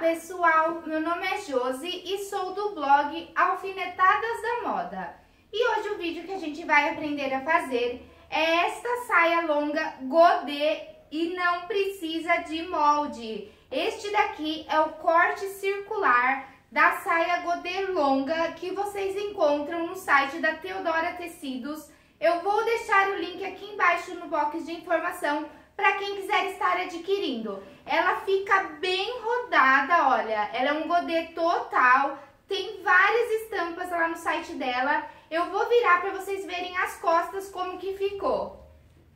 pessoal, meu nome é Josi e sou do blog Alfinetadas da Moda. E hoje o vídeo que a gente vai aprender a fazer é esta saia longa godê e não precisa de molde. Este daqui é o corte circular da saia godê longa que vocês encontram no site da Teodora Tecidos. Eu vou deixar o link aqui embaixo no box de informação para quem quiser estar adquirindo. Ela fica bem rodada, olha, ela é um godê total, tem várias estampas lá no site dela. Eu vou virar para vocês verem as costas como que ficou.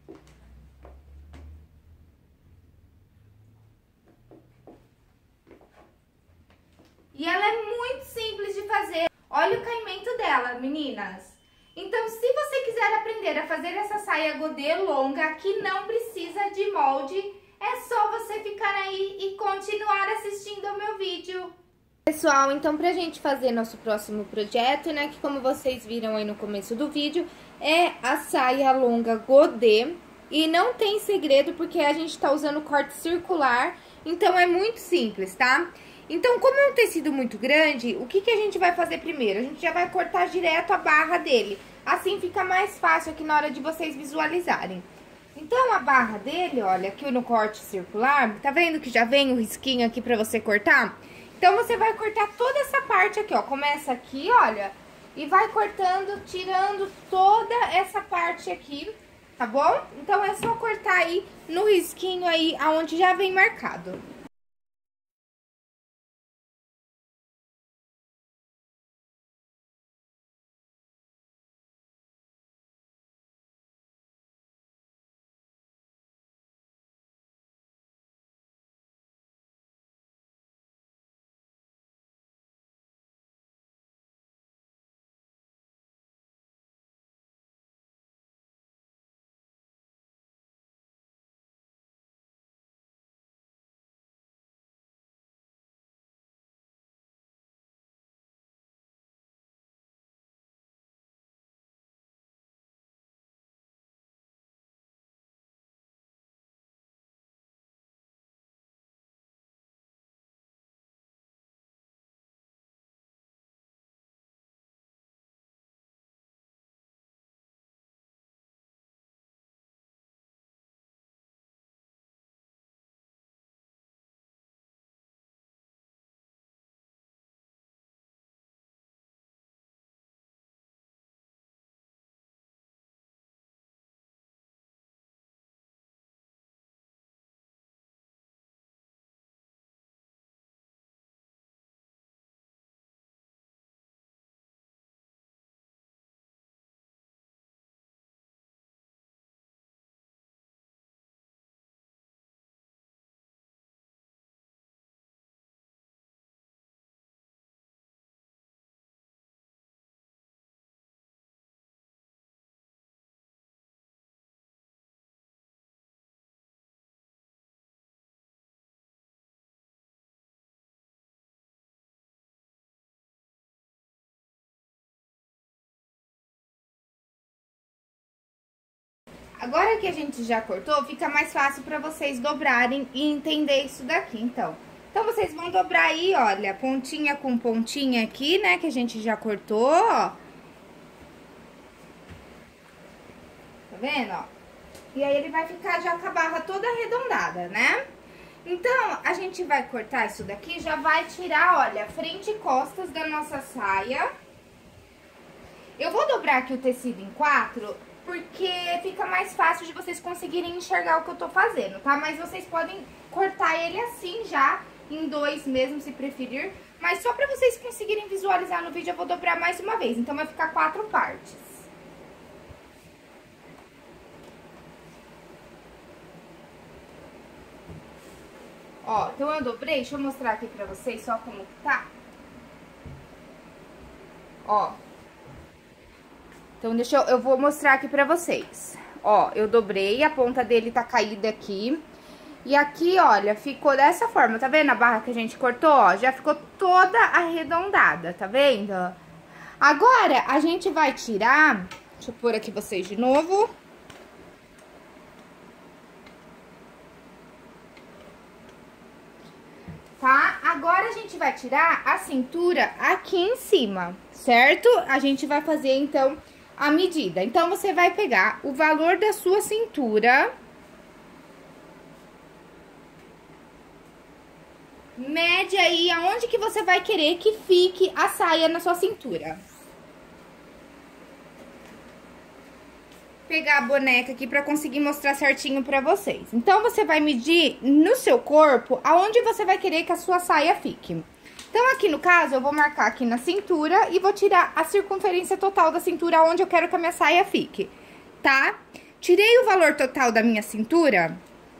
E ela é muito simples de fazer. Olha o caimento dela, meninas. Então, se você quiser aprender a fazer essa saia godê longa, que não precisa de molde, é só você ficar aí e continuar assistindo ao meu vídeo. Pessoal, então pra gente fazer nosso próximo projeto, né, que como vocês viram aí no começo do vídeo, é a saia longa godê. E não tem segredo, porque a gente tá usando corte circular, então é muito simples, tá? Então, como é um tecido muito grande, o que a gente vai fazer primeiro? A gente já vai cortar direto a barra dele. Assim fica mais fácil aqui na hora de vocês visualizarem. Então, a barra dele, olha, aqui no corte circular, tá vendo que já vem o risquinho aqui pra você cortar? Então, você vai cortar toda essa parte aqui, ó. Começa aqui, olha, e vai cortando, tirando toda essa parte aqui, tá bom? Então, é só cortar aí no risquinho aí, aonde já vem marcado. Agora que a gente já cortou, fica mais fácil pra vocês dobrarem e entender isso daqui, então. Então, vocês vão dobrar aí, olha, pontinha com pontinha aqui, né, que a gente já cortou, ó. Tá vendo, ó? E aí, ele vai ficar já com a barra toda arredondada, né? Então, a gente vai cortar isso daqui, já vai tirar, olha, frente e costas da nossa saia. Eu vou dobrar aqui o tecido em 4... porque fica mais fácil de vocês conseguirem enxergar o que eu tô fazendo, tá? Mas vocês podem cortar ele assim já, em 2 mesmo, se preferir. Mas só pra vocês conseguirem visualizar no vídeo, eu vou dobrar mais uma vez. Então, vai ficar 4 partes. Ó, então eu dobrei, deixa eu mostrar aqui pra vocês só como que tá. Ó. Então, eu vou mostrar aqui pra vocês. Ó, eu dobrei, a ponta dele tá caída aqui. E aqui, olha, ficou dessa forma, tá vendo a barra que a gente cortou, ó? Já ficou toda arredondada, tá vendo? Agora, a gente vai tirar... Deixa eu pôr aqui vocês de novo. Tá? Agora a gente vai tirar a cintura aqui em cima, certo? A gente vai fazer, então, a medida. Então, você vai pegar o valor da sua cintura, mede aí aonde que você vai querer que fique a saia na sua cintura. Pegar a boneca aqui pra conseguir mostrar certinho pra vocês. Então, você vai medir no seu corpo aonde você vai querer que a sua saia fique. Então, aqui no caso, eu vou marcar aqui na cintura e vou tirar a circunferência total da cintura onde eu quero que a minha saia fique, tá? Tirei o valor total da minha cintura.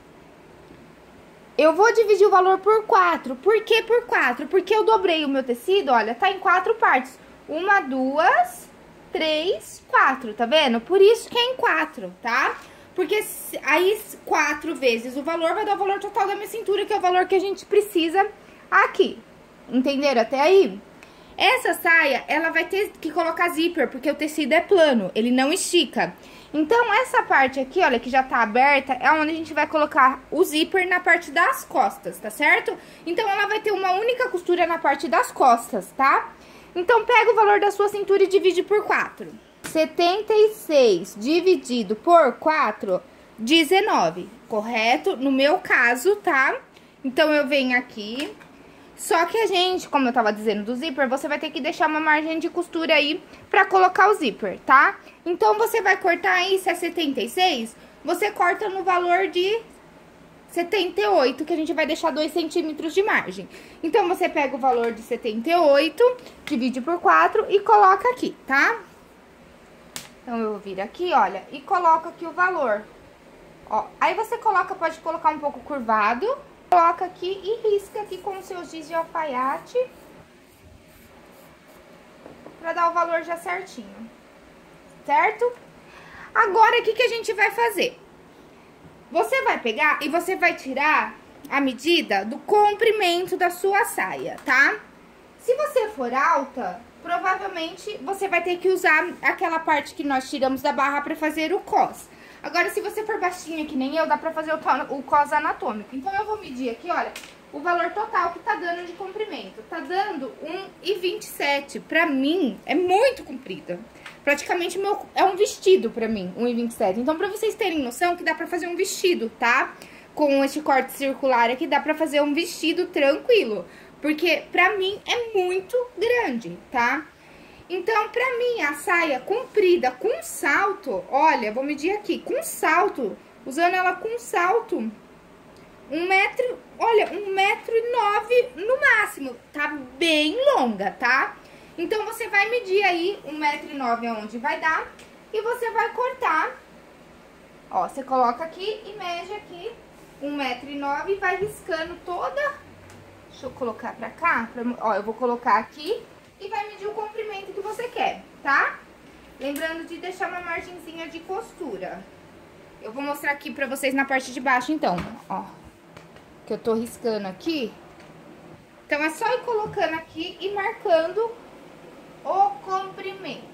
Eu vou dividir o valor por 4. Por que por 4? Porque eu dobrei o meu tecido, olha, tá em 4 partes. 1, 2, 3, 4, tá vendo? Por isso que é em 4, tá? Porque aí 4 vezes o valor vai dar o valor total da minha cintura, que é o valor que a gente precisa aqui. Entenderam até aí? Essa saia, ela vai ter que colocar zíper, porque o tecido é plano, ele não estica. Então, essa parte aqui, olha, que já tá aberta, é onde a gente vai colocar o zíper na parte das costas, tá certo? Então, ela vai ter uma única costura na parte das costas, tá? Então, pega o valor da sua cintura e divide por 4. 76 dividido por 4, 19, correto? No meu caso, tá? Então, eu venho aqui. Só que a gente, como eu tava dizendo do zíper, você vai ter que deixar uma margem de costura aí pra colocar o zíper, tá? Então, você vai cortar aí, se é 76, você corta no valor de 78, que a gente vai deixar 2 centímetros de margem. Então, você pega o valor de 78, divide por 4 e coloca aqui, tá? Então, eu vou vir aqui, olha, e coloco aqui o valor. Ó, aí você coloca, pode colocar um pouco curvado. Coloca aqui e risca aqui com o seu giz de alfaiate, pra dar o valor já certinho, certo? Agora, o que que a gente vai fazer? Você vai pegar e você vai tirar a medida do comprimento da sua saia, tá? Se você for alta, provavelmente você vai ter que usar aquela parte que nós tiramos da barra pra fazer o cos. Agora, se você for baixinha que nem eu, dá pra fazer o cos anatômico. Então, eu vou medir aqui, olha, o valor total que tá dando de comprimento. Tá dando 1,27. Pra mim, é muito comprida. Praticamente é um vestido pra mim, 1,27. Então, pra vocês terem noção que dá pra fazer um vestido, tá? Com este corte circular aqui, dá pra fazer um vestido tranquilo. Porque pra mim é muito grande, tá? Então, pra mim, a saia comprida com salto, olha, vou medir aqui, com salto, usando ela com salto, 1 metro, olha, 1,09 m no máximo, tá bem longa, tá? Então, você vai medir aí 1,09 m aonde vai dar e você vai cortar, ó, você coloca aqui e mede aqui 1,09 m e vai riscando toda, deixa eu colocar pra cá, ó, eu vou colocar aqui. E vai medir o comprimento que você quer, tá? Lembrando de deixar uma margenzinha de costura. Eu vou mostrar aqui pra vocês na parte de baixo, então, ó. Que eu tô riscando aqui. Então, é só ir colocando aqui e marcando o comprimento.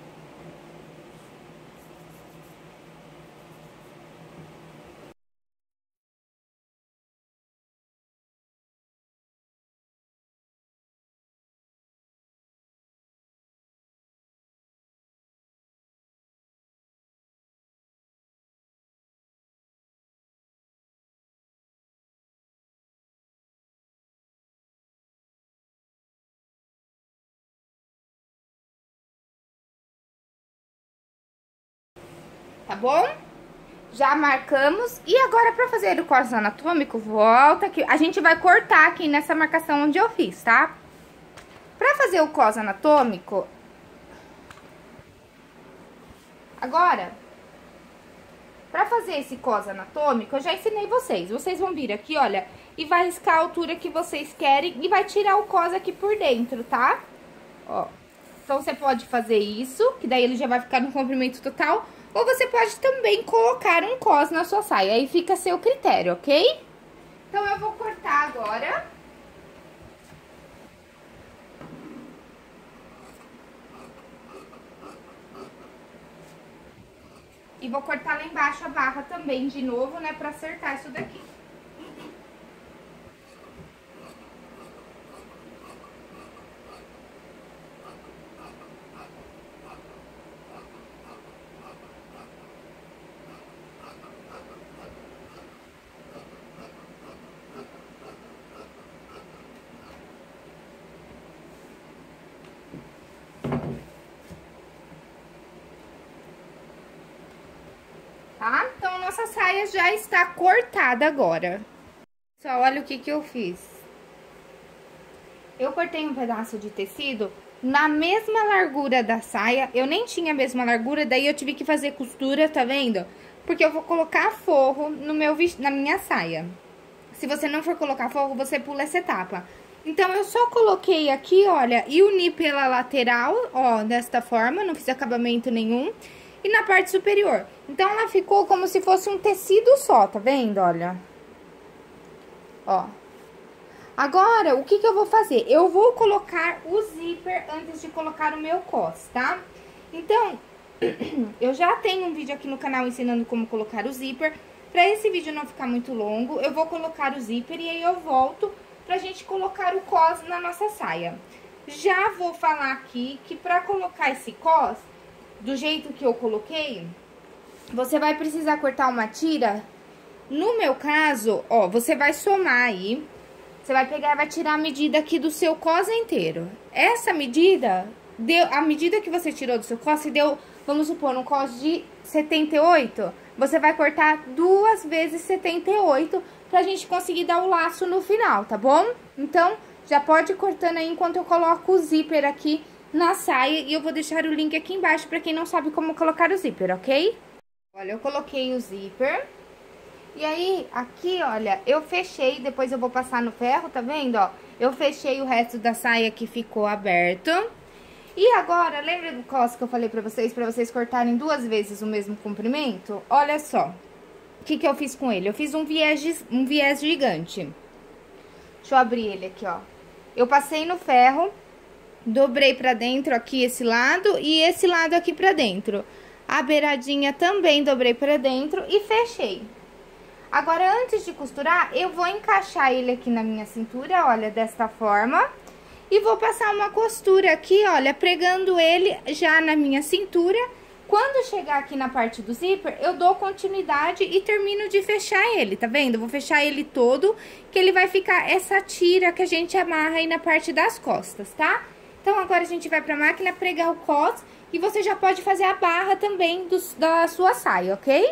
Tá bom? Já marcamos. E agora, pra fazer o cos anatômico, volta aqui. A gente vai cortar aqui nessa marcação onde eu fiz, tá? Pra fazer o cos anatômico... Agora, pra fazer esse cos anatômico, eu já ensinei vocês. Vocês vão vir aqui, olha, e vai riscar a altura que vocês querem e vai tirar o cos aqui por dentro, tá? Ó. Então, você pode fazer isso, que daí ele já vai ficar no comprimento total. Ou você pode também colocar um cos na sua saia, aí fica a seu critério, ok? Então, eu vou cortar agora. E vou cortar lá embaixo a barra também de novo, né, pra acertar isso daqui. tá? Então, a nossa saia já está cortada agora. Pessoal, olha o que eu fiz. Eu cortei um pedaço de tecido na mesma largura da saia. Eu nem tinha a mesma largura, daí eu tive que fazer costura, tá vendo? Porque eu vou colocar forro na minha saia. Se você não for colocar forro, você pula essa etapa. Então, eu só coloquei aqui, olha, e uni pela lateral, ó, desta forma, não fiz acabamento nenhum. E na parte superior. Então, ela ficou como se fosse um tecido só, tá vendo? Olha. Ó. Agora, o que eu vou fazer? Eu vou colocar o zíper antes de colocar o meu cos, tá? Então, eu já tenho um vídeo aqui no canal ensinando como colocar o zíper. Pra esse vídeo não ficar muito longo, eu vou colocar o zíper e aí eu volto pra gente colocar o cos na nossa saia. Já vou falar aqui que pra colocar esse cos, do jeito que eu coloquei, você vai precisar cortar uma tira. No meu caso, ó, você vai somar aí. Você vai pegar e vai tirar a medida aqui do seu cos inteiro. Essa medida, a medida que você tirou do seu cos, se deu, vamos supor, um cos de 78, você vai cortar 2 vezes 78 pra gente conseguir dar o laço no final, tá bom? Então, já pode ir cortando aí enquanto eu coloco o zíper aqui na saia. E eu vou deixar o link aqui embaixo pra quem não sabe como colocar o zíper, ok? Olha, eu coloquei o zíper. E aí, aqui, olha, eu fechei, depois eu vou passar no ferro, tá vendo, ó? Eu fechei o resto da saia que ficou aberto. E agora, lembra do cos que eu falei pra vocês cortarem 2 vezes o mesmo comprimento? Olha só, o que eu fiz com ele? Eu fiz um viés gigante. Deixa eu abrir ele aqui, ó. Eu passei no ferro, dobrei pra dentro aqui esse lado e esse lado aqui pra dentro. A beiradinha também dobrei pra dentro e fechei. Agora, antes de costurar, eu vou encaixar ele aqui na minha cintura, olha, desta forma. E vou passar uma costura aqui, olha, pregando ele já na minha cintura. Quando chegar aqui na parte do zíper, eu dou continuidade e termino de fechar ele, tá vendo? Eu vou fechar ele todo, que ele vai ficar essa tira que a gente amarra aí na parte das costas, tá? Então, agora a gente vai pra máquina pregar o cos e você já pode fazer a barra também da sua saia, ok?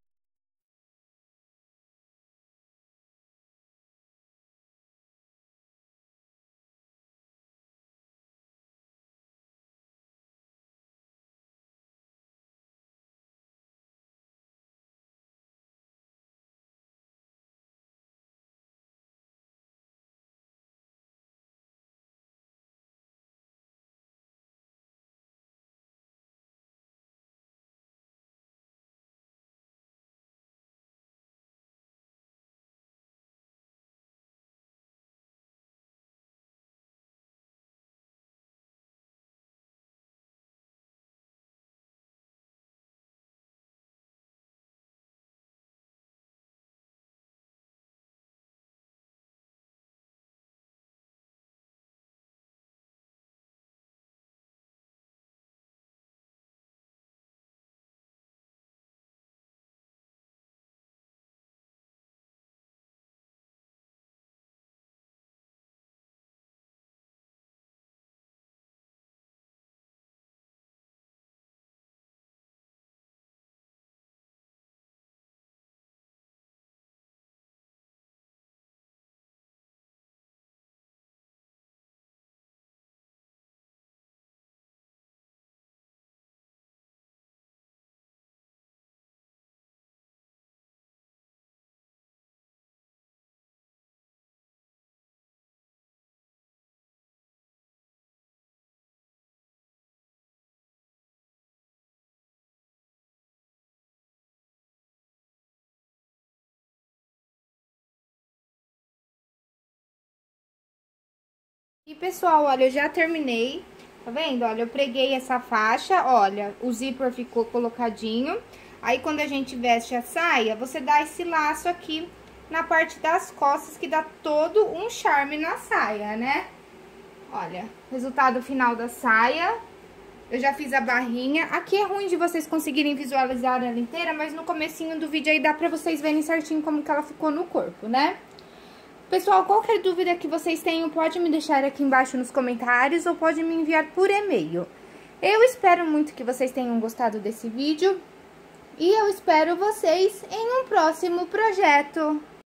E, pessoal, olha, eu já terminei, tá vendo? Olha, eu preguei essa faixa, olha, o zíper ficou colocadinho. Aí, quando a gente veste a saia, você dá esse laço aqui na parte das costas, que dá todo um charme na saia, né? Olha, resultado final da saia. Eu já fiz a barrinha. Aqui é ruim de vocês conseguirem visualizar ela inteira, mas no comecinho do vídeo aí dá pra vocês verem certinho como que ela ficou no corpo, né? Pessoal, qualquer dúvida que vocês tenham, pode me deixar aqui embaixo nos comentários ou pode me enviar por e-mail. Eu espero muito que vocês tenham gostado desse vídeo. E eu espero vocês em um próximo projeto.